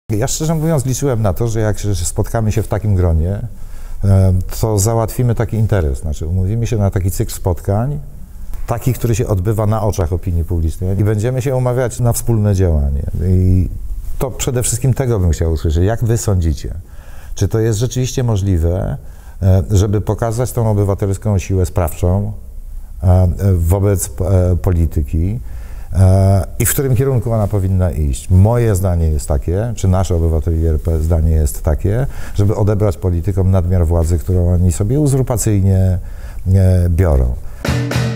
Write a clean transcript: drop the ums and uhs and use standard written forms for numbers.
Ja szczerze mówiąc liczyłem na to, że jak spotkamy się w takim gronie, to załatwimy taki interes, znaczy umówimy się na taki cykl spotkań, taki, który się odbywa na oczach opinii publicznej i będziemy się umawiać na wspólne działanie. I to przede wszystkim tego bym chciał usłyszeć. Jak wy sądzicie? Czy to jest rzeczywiście możliwe, żeby pokazać tą obywatelską siłę sprawczą wobec polityki i w którym kierunku ona powinna iść? Moje zdanie jest takie, czy nasze obywateli RP zdanie jest takie, żeby odebrać politykom nadmiar władzy, którą oni sobie uzurpacyjnie biorą.